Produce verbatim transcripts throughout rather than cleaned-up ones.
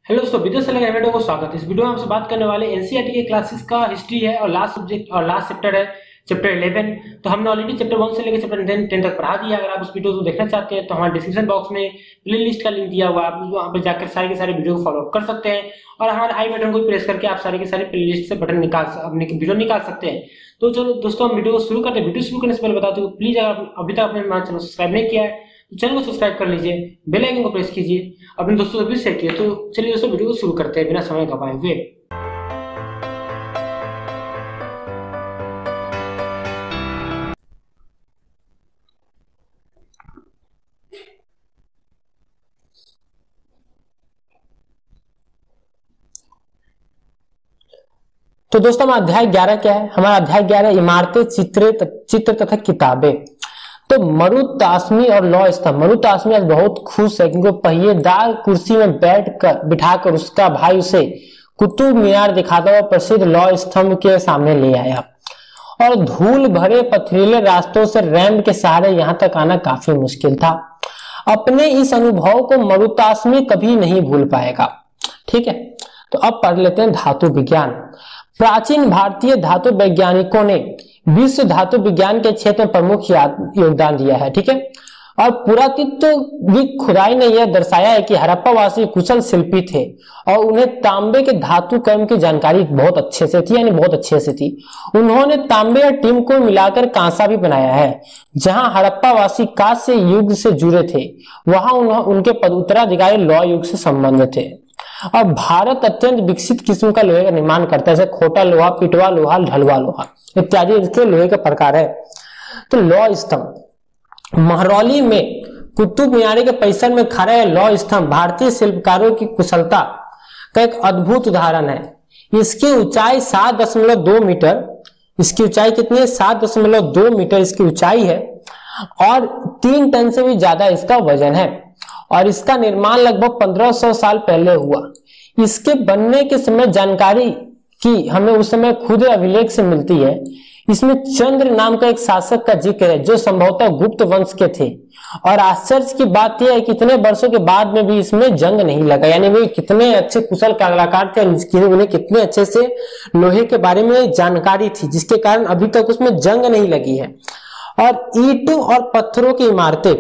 Hello दोस्तों, विदेश से लगे वीडियो को स्वागत है। इस वीडियो में आपसे बात करने वाले एनसीईआरटी के क्लासेस का हिस्ट्री है और लास्ट सब्जेक्ट और लास्ट चैप्टर है चैप्टर इलेवन। तो हमने ऑलरेडी चैप्टर वन से लेकर चैप्टर टेन तक पढ़ा दिया। अगर आप उस वीडियो को देखना चाहते हैं तो हमारे डिस्क्रिप्शन बॉक्स में प्ले लिस्ट का लिंक दिया हुआ है, आप वहां पर जाकर सारे के सारे वीडियो को फॉलो कर सकते हैं और हमारे आई बटन को प्रेस करके आप सारे के सारे प्ले लिस्ट से बटन निकाल अपने वीडियो निकाल सकते हैं। तो चलो दोस्तों, हम वीडियो को शुरू करते हैं। वीडियो शुरू करने से पहले बता दूं, प्लीज अगर अभी तक अपने चैनल सब्सक्राइब नहीं किया है तो चैनल को सब्सक्राइब कर लीजिए, बेल आइकन को प्रेस कीजिए, अपने दोस्तों को भी शेयर कीजिए। तो चलिए दोस्तों, वीडियो को शुरू करते हैं बिना समय गवाए हुए। तो दोस्तों, हमारा अध्याय ग्यारह क्या है? हमारा अध्याय ग्यारह इमारतें, चित्र चित्र तथा किताबें। तो मरुतासमी और लौह स्तंभ। मरुतासमी आज बहुत खुश है क्योंकि पहिएदार कुर्सी में बैठ कर बिठाकर उसका भाई उसे कुतुब मीनार दिखाता हुआ प्रसिद्ध लौह स्तंभ के सामने ले आया और धूल भरे पथरीले रास्तों से रैंप के सहारे यहां तक आना काफी मुश्किल था। अपने इस अनुभव को मरुतासमी कभी नहीं भूल पाएगा। ठीक है, तो अब पढ़ लेते हैं धातु विज्ञान। प्राचीन भारतीय धातु वैज्ञानिकों ने विश्व धातु विज्ञान के क्षेत्र में प्रमुख योगदान दिया है। ठीक है, और पुरातत्विक खुदाई ने यह दर्शाया है कि हड़प्पावासी कुशल शिल्पी थे और उन्हें तांबे के धातु कर्म की जानकारी बहुत अच्छे से थी, यानी बहुत अच्छे से थी। उन्होंने तांबे और टीम को मिलाकर कांसा भी बनाया है। जहां हड़प्पावासी कांस्य युग से जुड़े थे, वहां उनके उत्तराधिकारी लौह युग से संबंधित थे। और भारत अत्यंत विकसित किस्म का लोहे का निर्माण करता है, जैसे खोटा लोहा, पिटवा लोहा, ढलवा लोहा इत्यादि इसके लोहे के प्रकार है। तो लौह स्तंभ, महरौली में कुतुब मीनार के परिसर में खड़ा है लौह स्तंभ भारतीय शिल्पकारों की कुशलता का एक अद्भुत उदाहरण है। इसकी ऊंचाई सात दशमलव दो मीटर इसकी ऊंचाई कितनी है? सात दशमलव दो मीटर इसकी ऊंचाई है और तीन टन से भी ज्यादा इसका वजन है और इसका निर्माण लगभग पंद्रह सौ साल पहले हुआ। इसके बनने के समय जानकारी की हमें उस समय खुद अभिलेख से मिलती है। इसमें चंद्र नाम का एक शासक का जिक्र है जो संभवतः गुप्त वंश के थे। और आश्चर्य की बात यह है कि इतने वर्षों के बाद में भी इसमें जंग नहीं लगा, यानी वे कितने अच्छे कुशल कलाकार थे, उन्हें कितने अच्छे से लोहे के बारे में जानकारी थी, जिसके कारण अभी तक उसमें जंग नहीं लगी है। और ईंटों और पत्थरों की इमारतें,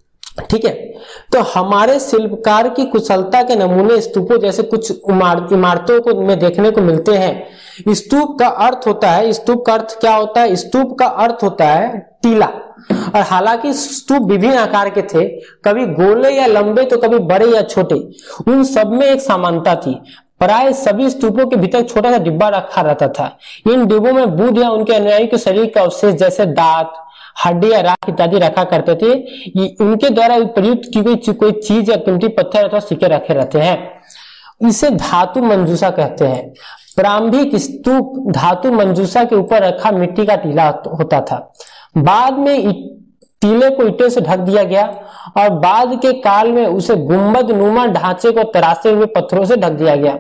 ठीक है, तो हमारे शिल्पकार की कुशलता के नमूने स्तूपों जैसे कुछ इमारतों को में देखने को मिलते हैं। स्तूप का अर्थ होता है स्तूप का अर्थ क्या होता है? स्तूप का अर्थ होता है टीला। और हालांकि स्तूप विभिन्न आकार के थे, कभी गोले या लंबे तो कभी बड़े या छोटे। उन सब में एक समानता थी। प्राय सभी स्तूपों के भीतर छोटा सा डिब्बा रखा रहता था। इन डिब्बों में बुद्ध या उनके अनुयायी के शरीर का अवशेष जैसे दांत, हड्डी या राख इत्यादि रखा करते थे। उनके द्वारा प्रयुक्त की गई कोई चीज या कीमती पत्थर अथवा सिक्के रखे रहते हैं। इसे धातु मंजूषा कहते हैं। प्रारंभिक स्तूप धातु मंजूषा के ऊपर रखा मिट्टी का टीला होता था। बाद में टीले को ईंटों से ढक दिया गया और बाद के काल में उसे गुंबद नुमा ढांचे को तराशे हुए पत्थरों से ढक दिया गया।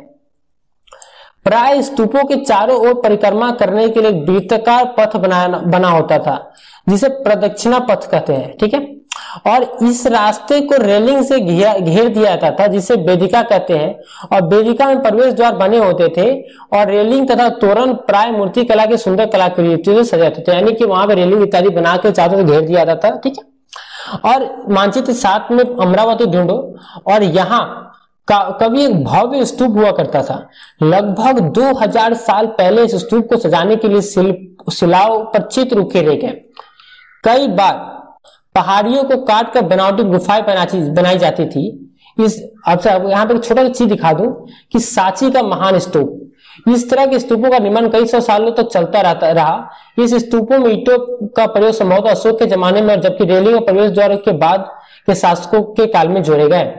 प्राय स्तूपों के चारों ओर परिक्रमा करने के लिए वृत्ताकार पथ बनाना बना होता था, जिसे प्रदक्षिणा पथ कहते हैं। ठीक है, और इस रास्ते को रेलिंग से घेर दिया जाता था, जिसे वेदिका कहते हैं। और वेदिका में प्रवेश द्वार बने होते थे और रेलिंग तथा तोरण प्राय मूर्ति कला के सुंदर कलाकृतियों से सजाते थे, यानी कि वहां पर रेलिंग इत्यादि बना के चारों घेर दिया जाता था। ठीक है, और मानचित्र सात में अमरावती ढूंढो और यहाँ कभी एक भव्य स्तूप हुआ करता था। लगभग दो हज़ार साल पहले इस स्तूप को सजाने के लिए शिल्प शिलाओं पर चित्र उकेरे गए। कई बार पहाड़ियों को काट कर बनावटी गुफाएं बनाई जाती थी। इस अब यहाँ पे एक छोटा सा चीज दिखा दूं कि सांची का महान स्तूप, इस तरह के स्तूपों का निर्माण कई सौ सालों तक चलता रहता रहा। इस स्तूपों में ईंटों का प्रयोग संभवतः अशोक के जमाने में, जबकि रेलिंग और प्रवेश द्वार के बाद के शासकों के काल में जोड़े गए।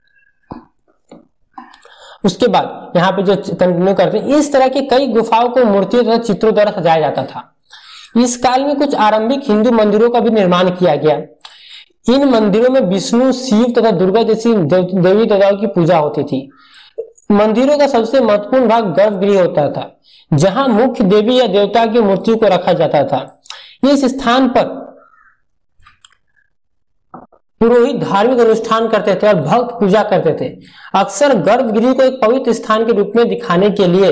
उसके बाद यहाँ पे जो कंटिन्यू करते हैं, इस तरह की कई गुफाओं को मूर्तियों तथा चित्रों द्वारा सजाया जाता था। इस काल में कुछ आरंभिक हिंदू मंदिरों का भी निर्माण किया गया। इन मंदिरों में विष्णु, शिव तथा दुर्गा जैसी देवी देवताओं की पूजा होती थी। मंदिरों का सबसे महत्वपूर्ण भाग गर्भगृह होता था, जहां मुख्य देवी या देवता की मूर्ति को रखा जाता था। इस स्थान पर पुरोहित धार्मिक अनुष्ठान करते थे और भक्त पूजा करते थे। अक्सर गर्भगृह को एक पवित्र स्थान के रूप में दिखाने के लिए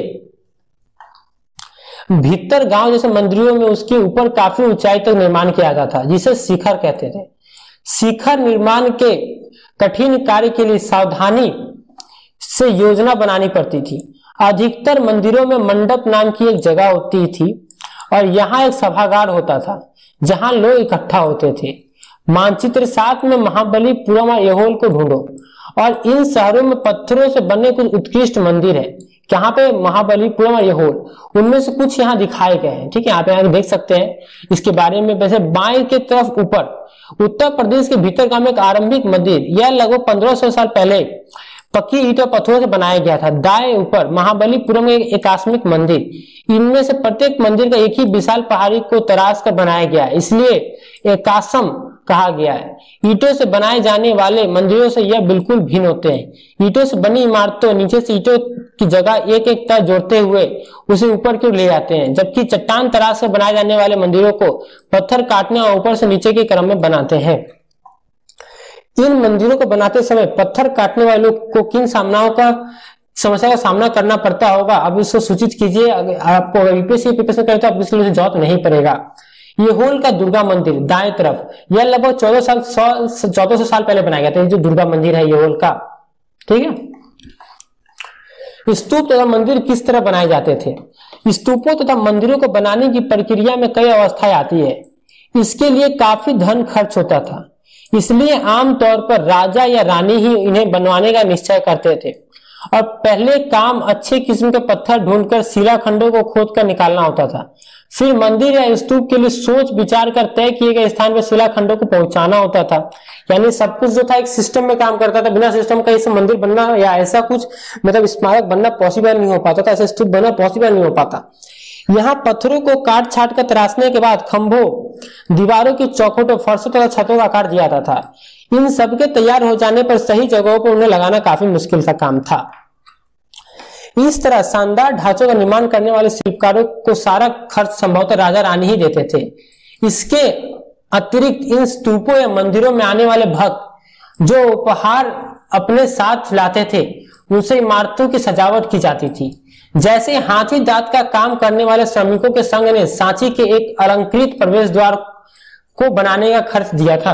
भीतर गांव जैसे मंदिरों में उसके ऊपर काफी ऊंचाई तक निर्माण किया जाता था, जिसे शिखर कहते थे। शिखर निर्माण के कठिन कार्य के लिए सावधानी से योजना बनानी पड़ती थी। अधिकतर मंदिरों में मंडप नाम की एक जगह होती थी और यहाँ एक सभागार होता था जहां लोग इकट्ठा होते थे। मानचित्र सात में महाबलीपुरम और ऐहोल को ढूंढो और इन शहरों में पत्थरों से बने कुछ उत्कृष्ट मंदिर है। यहाँ पे महाबलीपुरम और ऐहोल, उनमें से कुछ यहाँ दिखाए गए हैं। ठीक है, यहाँ पे आप देख सकते हैं इसके बारे में। वैसे बाएं के तरफ ऊपर उत्तर प्रदेश के भीतरगाम में एक आरंभिक मंदिर, यह लगभग पंद्रह सौ साल पहले पक्की ईंट और पत्थरों से बनाया गया था। दाएं ऊपर महाबलीपुरम में एक आकस्मिक मंदिर, इनमें से प्रत्येक मंदिर का एक ही विशाल पहाड़ी को तराश कर बनाया गया है, इसलिए एकासम कहा गया है। ईंटों से बनाए जाने वाले मंदिरों से यह बिल्कुल भिन्न होते हैं। ईंटों से बनी इमारतों नीचे से ईंटों की जगह एक एक तह जोड़ते हुए उसे ऊपर की ओर ले जाते हैं, जबकि चट्टान तराश से बनाए जाने वाले मंदिरों को पत्थर काटने और ऊपर से नीचे के क्रम में बनाते हैं। इन मंदिरों को बनाते समय पत्थर काटने वाले लोग को किन सामनाओं का समस्या का सामना करना पड़ता होगा, अब इसको सूचित कीजिए। आपको यूपीएससी प्रिपरेशन करे तो आप इसके लिए जरूरत नहीं पड़ेगा। ऐहोल का दुर्गा मंदिर दाएं तरफ, यह लगभग चौदह साल चौदह सौ साल पहले बनाया गया था, जो दुर्गा मंदिर है ऐहोल का। ठीक है, स्तूप तथा मंदिर किस तरह बनाए जाते थे? स्तूपों तथा मंदिरों को बनाने की प्रक्रिया में कई अवस्थाएं आती है। इसके लिए काफी धन खर्च होता था, इसलिए आमतौर पर राजा या रानी ही इन्हें बनवाने का निश्चय करते थे और पहले काम अच्छे किस्म के पत्थर ढूंढकर शिलाखंडों को खोद कर निकालना होता था। फिर मंदिर या स्तूप के लिए सोच विचार कर तय किए गए स्थान पर शिलाखंडों को पहुंचाना होता था। यानी सब कुछ जो था एक सिस्टम में काम करता था। बिना सिस्टम का ऐसा मंदिर बनना या ऐसा कुछ मतलब स्मारक बनना पॉसिबल नहीं हो पाता था, ऐसा स्तूप बनना पॉसिबल नहीं हो पाता। यहाँ पत्थरों को काट छाट कर तराशने के बाद खंभों, दीवारों की चौखटों, फर्शों तथा छतों का आकार दिया जाता था। इन सबके तैयार हो जाने पर सही जगहों पर उन्हें लगाना काफी मुश्किल सा काम था। इस तरह शानदार ढांचों का निर्माण करने वाले शिल्पकारों को सारा खर्च संभवतः राजा रानी ही देते थे। इसके अतिरिक्त इन स्तूपों या मंदिरों में आने वाले भक्त जो उपहार अपने साथ लाते थे, उनसे इमारतों की सजावट की जाती थी। जैसे हाथी दांत का काम करने वाले श्रमिकों के संघ ने सांची के एक अलंकृत प्रवेश द्वार को बनाने का खर्च दिया था।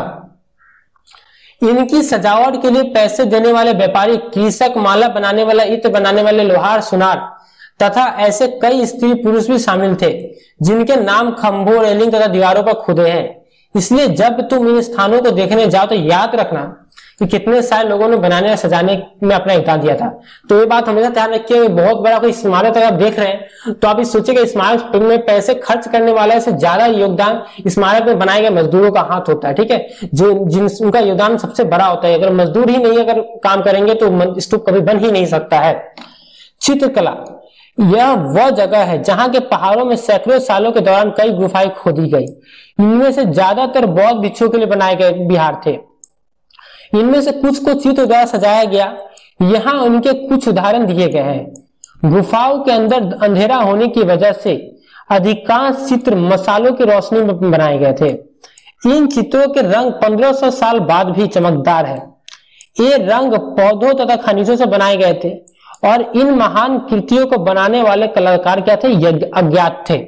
इनकी सजावट के लिए पैसे देने वाले व्यापारी, कृषक, माला बनाने वाला, इत्र बनाने वाले, लोहार, सुनार तथा ऐसे कई स्त्री पुरुष भी शामिल थे जिनके नाम खंभों, रेलिंग तथा दीवारों पर खुदे हैं। इसलिए जब तुम इन स्थानों को देखने जाओ तो याद रखना कि कितने सारे लोगों ने बनाने और सजाने में अपना योगदान दिया था। तो ये बात हमेशा ध्यान रखिए, बहुत बड़ा कोई स्मारक अगर आप देख रहे हैं तो आप इस सोचिएगा स्मारक में पैसे खर्च करने वाले से ज्यादा योगदान स्मारक में बनाए गए मजदूरों का हाथ होता है। ठीक है, जो जिन उनका योगदान सबसे बड़ा होता है। अगर मजदूर ही नहीं अगर काम करेंगे तो स्तूप कभी बन ही नहीं सकता है। चित्रकला, यह वह जगह है जहां के पहाड़ों में सैकड़ों सालों के दौरान कई गुफाएं खोदी गई। इनमें से ज्यादातर बौद्ध भिक्षुओं के लिए बनाए गए विहार थे। इनमें से कुछ को चित्र द्वारा सजाया गया। यहाँ उनके कुछ उदाहरण दिए गए हैं। गुफाओं के अंदर अंधेरा होने की वजह से अधिकांश चित्र मसालों की रोशनी में बनाए गए थे। इन चित्रों के रंग पंद्रह सौ साल बाद भी चमकदार है। ये रंग पौधों तथा खनिजों से बनाए गए थे और इन महान कृतियों को बनाने वाले कलाकार क्या थे? अज्ञात थे।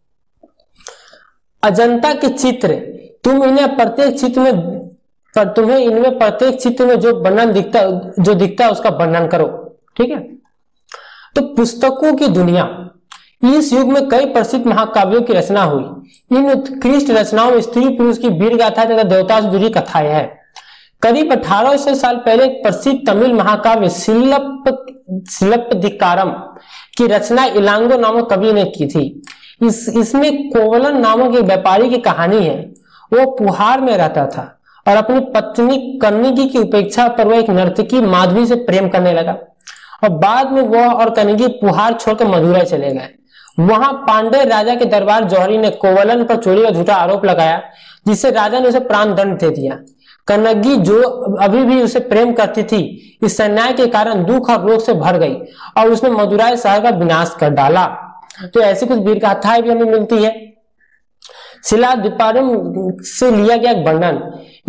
अजंता के चित्र, तुम इन्हें प्रत्येक चित्र में पर तुम्हें इनमें प्रत्येक चित्र में जो वर्णन दिखता जो दिखता है उसका वर्णन करो। ठीक है, तो पुस्तकों की दुनिया, इस युग में कई प्रसिद्ध महाकाव्यों की रचना हुई। इन उत्कृष्ट रचनाओं में स्त्री पुरुष की वीर गाथा तथा देवता से जुड़ी कथाएं हैं। करीब अठारह सौ साल पहले एक प्रसिद्ध तमिल महाकाव्य शिल्प शिल्पदिकारम की रचना इलांगो नामक कवि ने की थी। इस इसमें कोवलन नामक एक व्यापारी की कहानी है। वो पुहार में रहता था और अपनी पत्नी कन्निकी की उपेक्षा पर वह एक नर्तकी माधवी से प्रेम करने लगा और बाद में वह और कन्निकी पुहार छोड़कर मदुरै चले गए। वहां पांडे राजा के दरबार जौहरी ने कोवलन पर चोरी का झूठा आरोप लगाया, जिससे राजा ने उसे प्राण दंड दे दिया। कन्नगी जो अभी भी उसे प्रेम करती थी, इस अन्याय के कारण दुख और रोग से भर गई और उसने मदुरै शहर का विनाश कर डाला। तो ऐसी कुछ वीर गाथाएं भी हमें मिलती है। शिलादिपारम से लिया गया वर्णन,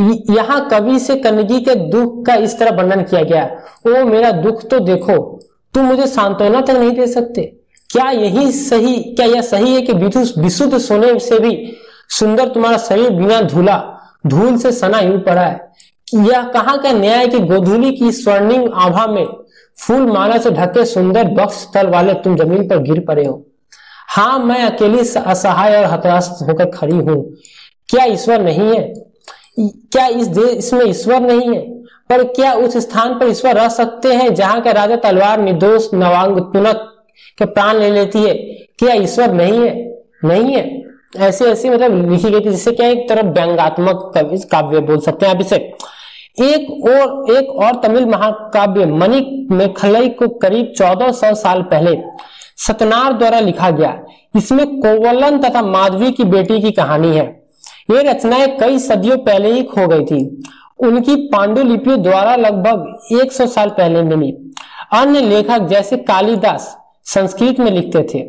यहाँ कवि से कन्नगी के दुख का इस तरह वर्णन किया गया, ओ मेरा दुख तो देखो, तुम मुझे सांत्वना तक नहीं दे सकते। क्या यही सही क्या यह सही है कि विशुद्ध सोने से भी सुंदर तुम्हारा शरीर बिना धूला धूल से सना यूं पड़ा है? यह कहाँ का न्याय है कि गोधूली की स्वर्णिम आभा में फूल माला से ढके सुंदर बक्ष स्थल वाले तुम जमीन पर गिर पड़े हो। हाँ, मैं अकेली असहाय और हताश होकर खड़ी हूं। क्या ईश्वर नहीं है? क्या इस देश इसमें ईश्वर नहीं है? पर क्या उस स्थान पर ईश्वर रह सकते हैं जहां का राजा तलवार निर्दोष नवांग तुनक के प्राण ले लेती है? क्या ईश्वर नहीं है? नहीं है। ऐसे ऐसे मतलब लिखी गई थी, जिससे क्या एक तरफ व्यंग्यात्मक काव्य बोल सकते हैं आप इसे। एक और एक और तमिल महाकाव्य मणि मेखलई को करीब चौदह सौ साल पहले सतनार द्वारा लिखा गया। इसमें कोवलन तथा माधवी की बेटी की कहानी है। ये रचनाएं कई सदियों पहले ही खो गई थी। उनकी पांडुलिपियों द्वारा लगभग एक सौ साल पहले मिली। अन्य लेखक जैसे कालिदास संस्कृत में लिखते थे।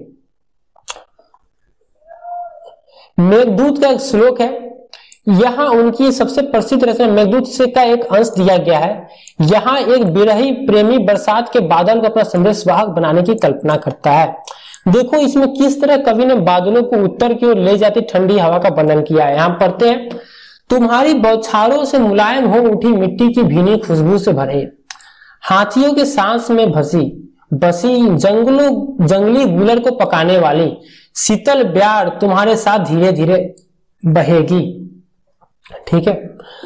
मेघदूत का एक श्लोक है, यहाँ उनकी सबसे प्रसिद्ध रचना मेघदूत से का एक अंश दिया गया है। यहाँ एक विरही प्रेमी बरसात के बादल को अपना समृद्ध वाहक बनाने की कल्पना करता है। देखो इसमें किस तरह कवि ने बादलों को उत्तर की ओर ले जाती ठंडी हवा का वर्णन किया है। यहाँ पढ़ते हैं, तुम्हारी बौछारों से मुलायम हो उठी मिट्टी की भीनी खुशबू से भरे, हाथियों के सांस में भसी बसी जंगलों जंगली गुलर को पकाने वाली शीतल ब्यार तुम्हारे साथ धीरे धीरे बहेगी। ठीक है,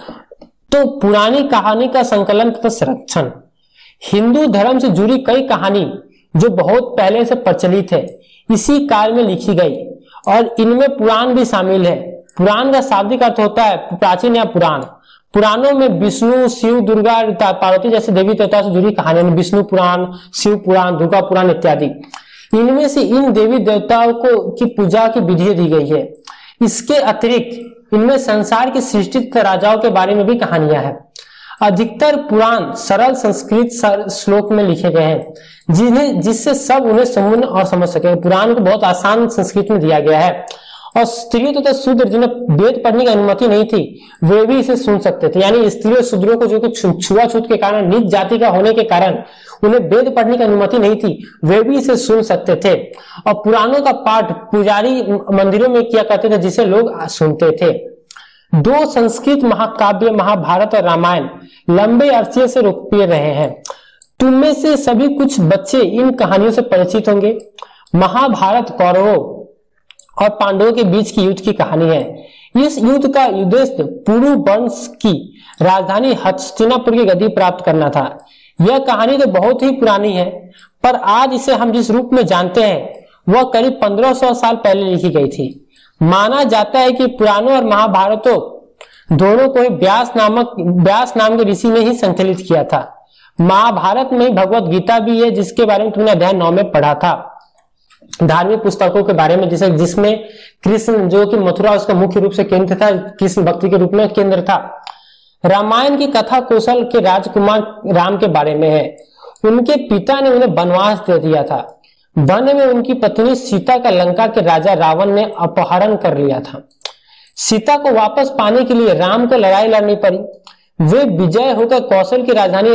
तो पुरानी कहानी का संकलन तथा संरक्षण। हिंदू धर्म से जुड़ी कई कहानी जो बहुत पहले से प्रचलित है इसी काल में लिखी गई और इनमें पुराण भी शामिल है। पुराण का शाब्दिक अर्थ होता है प्राचीन या पुराण। पुराणों में विष्णु, शिव, दुर्गा, पार्वती जैसे देवी देवताओं से जुड़ी कहानियां, विष्णु पुराण, शिव पुराण, दुर्गा पुराण इत्यादि। इनमें से इन देवी देवताओं को की पूजा की विधि दी गई है। इसके अतिरिक्त इनमें संसार की सृष्टि तथा राजाओं के बारे में भी कहानियां हैं। अधिकतर पुराण सरल संस्कृत श्लोक में लिखे गए हैं, जिन्हें जिससे सब उन्हें समझ और समझ सके। पुराण को बहुत आसान संस्कृत में दिया गया है और स्त्रियों तथा तो शूद्र जिन्हें वेद पढ़ने की अनुमति नहीं थी वे भी इसे सुन सकते थे। यानी स्त्रियों शूद्रों को जो कि छुआछूत के कारण, नीच जाति का होने के कारण उन्हें वेद पढ़ने की अनुमति नहीं थी, वे भी इसे सुन सकते थे। और पुराणों का पाठ पुजारी मंदिरों में किया करते थे, जिसे लोग सुनते थे। दो संस्कृत महाकाव्य महाभारत और रामायण लंबे अरसे से लोकप्रिय रहे हैं। तुम में से सभी कुछ बच्चे इन कहानियों से परिचित होंगे। महाभारत कौरवों और पांडवों के बीच की युद्ध की कहानी है। इस युद्ध का उद्देश्य पुरु वंश की राजधानी हस्तिनापुर की गद्दी प्राप्त करना था। यह कहानी तो बहुत ही पुरानी है, पर आज इसे हम जिस रूप में जानते हैं वह करीब पंद्रह सौ साल पहले लिखी गई थी। माना जाता है कि पुराणों और महाभारतों दोनों को ही व्यास नामक व्यास नाम के ऋषि ने ही संकलित किया था। महाभारत में भगवत गीता भी है, जिसके बारे में तुमने अध्याय नौ में पढ़ा था। धार्मिक पुस्तकों के बारे में, जिसे जिसमें कृष्ण जो कि मथुरा उसका मुख्य रूप से केंद्र था, कृष्ण भक्ति के रूप में केंद्र था। रामायण की कथा कौशल के राजकुमार राम के बारे में है। उनके पिता ने उन्हें वनवास दे दिया था। वन में उनकी पत्नी सीता का लंका के राजा रावण ने अपहरण कर लिया था। सीता को वापस पाने के लिए राम को लड़ाई लड़नी पड़ी। वे विजय होकर कौशल की राजधानी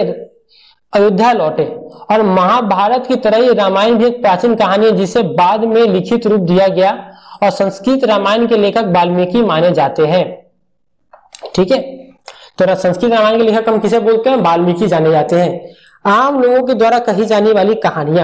अयोध्या लौटे। और महाभारत की तरह ही रामायण भी एक प्राचीन कहानी है, जिसे बाद में लिखित रूप दिया गया और संस्कृत रामायण के लेखक वाल्मीकि माने जाते हैं। ठीक है, तो संस्कृत रामायण के लेखक हम किसे बोलते हैं? वाल्मीकि जाने जाते हैं। आम लोगों के द्वारा कही जाने वाली कहानियां,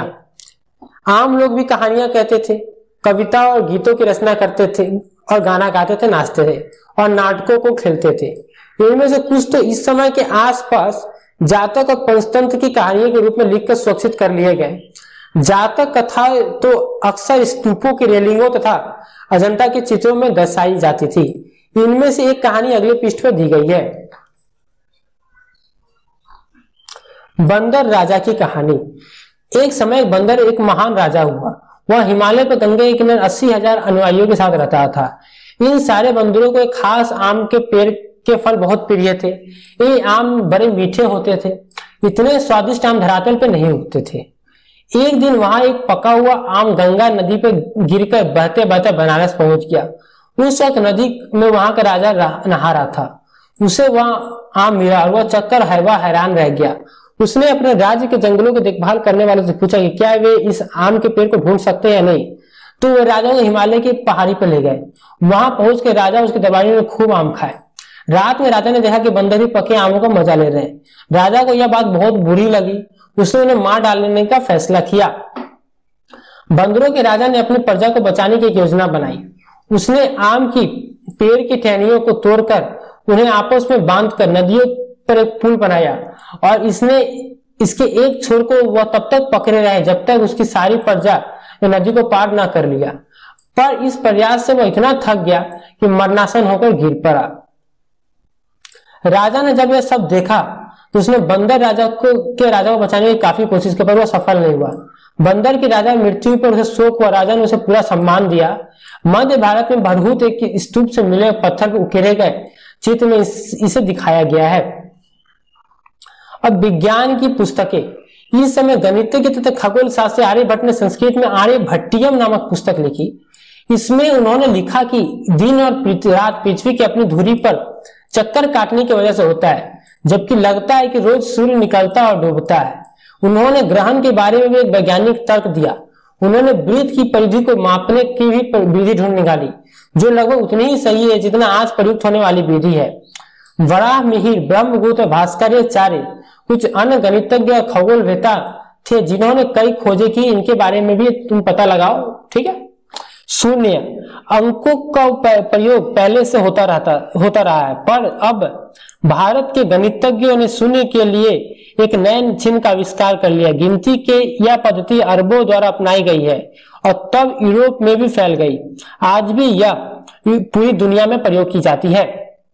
आम लोग भी कहानियां कहते थे, कविता और गीतों की रचना करते थे और गाना गाते थे, नाचते थे और नाटकों को खेलते थे। इनमें से कुछ तो इस समय के आसपास जातक और पंचतंत्र की कहानियों के रूप में लिखकर सुरक्षित कर लिए गए। जातक कथा तो अक्सर स्तूपों की रेलिंगों तथा अजंता के चित्रों में दर्शाई जाती थी। इनमें से एक कहानी अगले पृष्ठ पर दी गई है। बंदर राजा की कहानी। एक समय एक बंदर एक महान राजा हुआ। वह हिमालय पर गंगा के किनारे अस्सी हजार अनुयायियों के साथ रहता था। इन सारे बंदरों को एक खास आम के पेड़ के फल बहुत प्रिय थे। ये आम बड़े मीठे होते थे। इतने स्वादिष्ट आम धरातल पे नहीं उगते थे। एक दिन वहां एक पका हुआ आम गंगा नदी पे गिरकर बहते बहते बनारस पहुंच गया। उस वक्त नदी में वहां का राजा नहा रहा था। उसे वहां आम मिला और वह चक्कर है वह हैरान रह गया। उसने अपने राज्य के जंगलों की देखभाल करने वालों से पूछा कि क्या वे इस आम के पेड़ को ढूंढ सकते हैं या नहीं। तो वे राजा को हिमालय की पहाड़ी पर ले गए। वहां पहुंच के राजा उसके दरबारी में खूब आम खाए। रात में राजा ने देखा कि बंदर भी पके आमों का मजा ले रहे हैं। राजा को यह बात बहुत बुरी लगी। उसने उन्हें मार डालने का फैसला किया। बंदरों के राजा ने अपनी प्रजा को बचाने की एक योजना बनाई। उसने आम की पेड़ की टहनियों को तोड़कर उन्हें आपस में बांधकर नदियों पर एक पुल बनाया और इसने इसके एक छोर को वह तब तक पकड़े रहे जब तक उसकी सारी प्रजा नदी को पार ना कर लिया। पर इस प्रयास से वह इतना थक गया कि मरणासन होकर गिर पड़ा। राजा ने जब यह सब देखा तो उसने बंदर राजा को के राजा को बचाने की काफी कोशिश की, पर वह सफल नहीं हुआ। बंदर की राजा मृत्यु पर उसे शोक हुआ। राजा ने उसे पूरा सम्मान दिया। मध्य भारत में भरहूत एक स्तूप से मिले पत्थर पर उकेरे गए चित्र में इस, इसे दिखाया गया है। अब विज्ञान की पुस्तकें। इस समय गणितज्ञ तथा खगोल शास्त्री आर्यभट्ट ने संस्कृत में आर्यभट्टियम नामक पुस्तक लिखी। इसमें उन्होंने लिखा कि दिन और रात पृथ्वी की अपनी धुरी पर चक्कर काटने की वजह से होता है, जबकि लगता है कि रोज सूर्य निकलता और डूबता है। उन्होंने ग्रहण के बारे में भी एक वैज्ञानिक तर्क दिया। उन्होंने वृत्त की परिधि को मापने की भी विधि ढूंढ निकाली, जो लगभग उतनी ही सही है जितना आज प्रयुक्त होने वाली विधि है। वराह मिहिर, ब्रह्मगुप्त, भास्कराचार्य, कुछ अन्य गणितज्ञ और खगोलवेत्ता थे जिन्होंने कई खोजें की। इनके बारे में भी तुम पता लगाओ, ठीक है। शून्य अंकों का प्रयोग पहले से होता रहता होता रहा है, पर अब भारत के गणितज्ञों ने शून्य के लिए एक नए चिन्ह का आविष्कार कर लिया। गिनती के यह पद्धति अरबों द्वारा अपनाई गई है और तब यूरोप में भी फैल गई। आज भी यह पूरी दुनिया में प्रयोग की जाती है।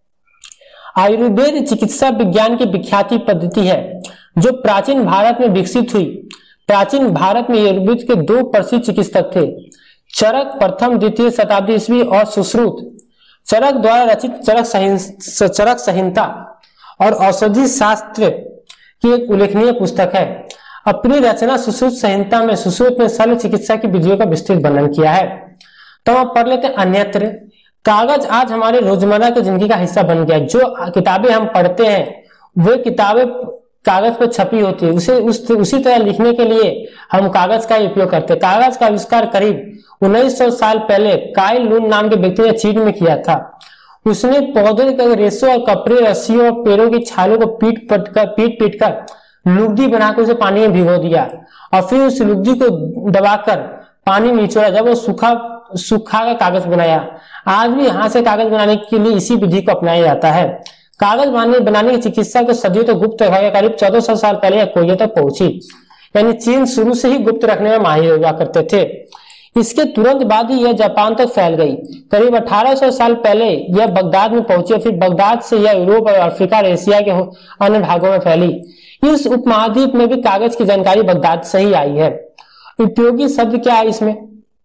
आयुर्वेद चिकित्सा विज्ञान की विख्यात पद्धति है जो प्राचीन भारत में विकसित हुई। प्राचीन भारत में आयुर्वेद के दो प्रसिद्ध चिकित्सक थे, चरक प्रथम द्वितीय शताब्दी ईस्वी और सुश्रुत। चरक द्वारा रचित चरक संहिता चरक संहिता और औषधि शास्त्र की एक उल्लेखनीय पुस्तक है। अपनी रचना सुश्रुत संहिता में सुश्रुत ने शल्य चिकित्सा की विधियों का विस्तृत वर्णन किया है। तो हम पढ़ लेते हैं अन्यत्र। कागज आज हमारे रोजमर्रा की जिंदगी का हिस्सा बन गया है। जो किताबें हम पढ़ते हैं वे किताबें कागज पर छपी होती है। उसे उस उसी तरह लिखने के लिए हम कागज का उपयोग करते हैं। कागज का आविष्कार करीब उन्नीस सौ साल पहले काइल लून नाम के व्यक्ति ने चीन में किया था। उसने पौधे के रेशों और कपड़े, रस्सियों और पेड़ों की छालों को पीट पट कर पीट पीट कर लुगदी बनाकर उसे पानी में भिगो दिया और फिर उस लुगदी को दबाकर पानी में निचोड़ा। जब वो सूखा सूखा का कागज बनाया। आज भी हाथ से कागज बनाने के लिए इसी विधि को अपनाया जाता है। कागज बनाने बनाने की चिकित्सा को सदियों तक गुप्त रखा गया। करीब चौदह सौ साल पहले यह कोरिया तक पहुंची। यानी चीन शुरू से ही गुप्त रखने में माहिर हुआ करते थे। इसके तुरंत बाद ही यह जापान तक फैल गई। करीब अठारह सौ साल पहले यह बगदाद में पहुंची और फिर बगदाद से यह यूरोप और अफ्रीका और एशिया के अन्य भागों में फैली। इस उपमहाद्वीप में भी कागज की जानकारी बगदाद से ही आई है। उपयोगी शब्द क्या है इसमें?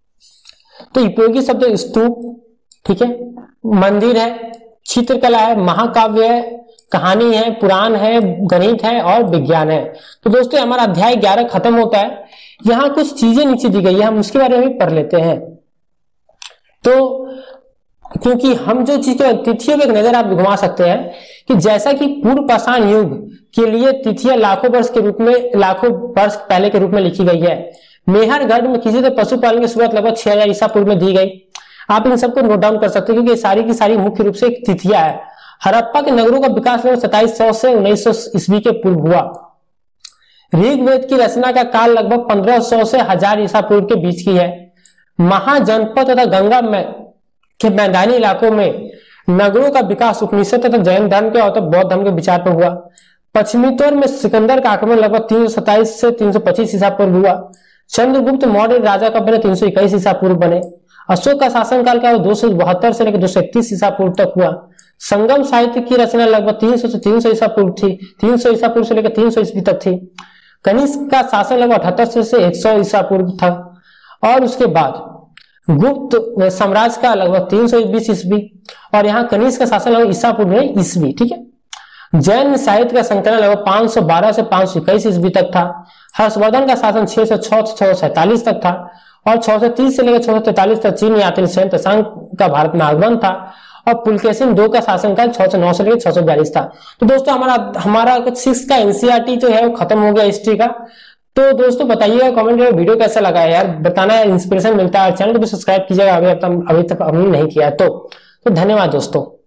तो उपयोगी शब्द स्तूप, ठीक है, मंदिर है, चित्रकला है, महाकाव्य है, कहानी है, पुराण है, गणित है और विज्ञान है। तो दोस्तों हमारा अध्याय ग्यारह खत्म होता है। यहाँ कुछ चीजें नीचे दी गई है, हम उसके बारे में भी पढ़ लेते हैं। तो क्योंकि हम जो चीज तिथियों पर एक नजर आप घुमा सकते हैं कि जैसा कि पूर्व पाषाण युग के लिए तिथियां लाखों वर्ष के रूप में लाखों वर्ष पहले के रूप में लिखी गई है। मेहरगढ़ में किसी तरह पशुपालन की शुरुआत लगभग छह हजार ईसा पूर्व में दी गई। आप इन सबको नोट डाउन कर सकते हैं क्योंकि सारी की सारी मुख्य रूप से एक तिथियां है। हड़प्पा के नगरों का विकास लगभग सताइस सौ से उन्नीस सौ ईस्वी के पूर्व हुआ। ऋग्वेद की रचना का काल लगभग पंद्रह सौ से हजार ईसा पूर्व के बीच की है। महाजनपद तथा गंगा में के मैदानी इलाकों में नगरों का विकास उपनिषद तथा जैन धर्म के और बौद्ध धर्म के विचार पर हुआ। पश्चिमी तौर में सिकंदर का आक्रमण लगभग तीन सौ सत्ताईस से तीन सौ पच्चीस ईसा पूर्व हुआ। चंद्रगुप्त मौर्य राजा का बने तीन सौ इक्कीस ईसा पूर्व बने। अशोक का शासनकाल का दो सौ बहत्तर से लेकर दो सौ इकतीस ईसा पूर्व तक हुआ। संगम साहित्य की रचना लगभग तीन सौ से तीन सौ ईसा पूर्व थी। तीन सौ ईसा पूर्व से लेकर तीन सौ ईस्वी तक थी। कनिष्क का शासन लगभग अठहत्तर से एक सौ ईसा पूर्व था और उसके बाद गुप्त साम्राज्य का लगभग तीन सौ बीस ईस्वी और यहाँ कनिष्क का शासन लगभग ईसा पूर्व में ईस्वी, ठीक है। जैन साहित्य का संकलन लगभग पांच सौ बारह से पांच सौ इक्कीस ईस्वी तक था। हर्षवर्धन का शासन छह सौ छह से छह सौ सैतालीस तक था और छह सौ तीस से लेकर छह सौ तैतालीस तक चीन यात्री सैन तसांग का भारत में आगमन था और पुलकेशिन दो का शासनकाल छह सौ नौ से लेकर छह सौ बयालीस था। तो दोस्तों हमारा हमारा सिक्स का एनसीईआरटी जो है वो खत्म हो गया हिस्ट्री का। तो दोस्तों बताइएगा कमेंट में वीडियो कैसा लगा है यार, बताना है, इंस्पिरेशन मिलता है। चैनल को भी सब्सक्राइब कीजिएगा अभी तक अभी तक हमने नहीं किया तो, तो धन्यवाद दोस्तों।